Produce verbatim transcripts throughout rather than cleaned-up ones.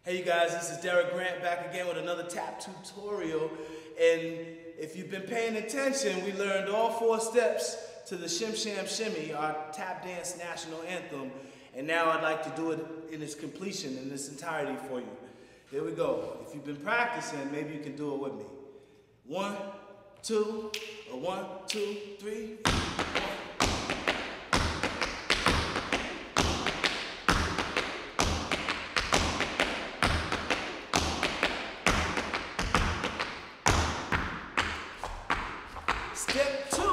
Hey you guys, this is Derek Grant back again with another tap tutorial. And if you've been paying attention, we learned all four steps to the Shim Sham Shimmy, our tap dance national anthem. And now I'd like to do it in its completion, in its entirety for you. Here we go. If you've been practicing, maybe you can do it with me. One, two, or one, two, three, four. Step two.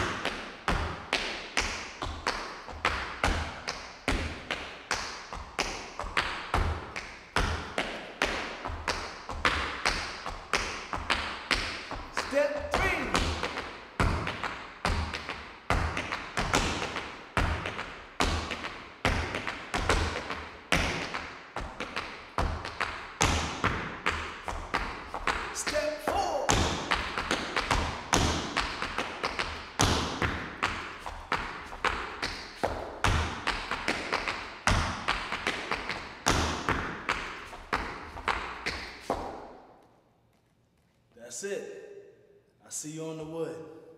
Step three. Step four. That's it. I'll see you on the wood.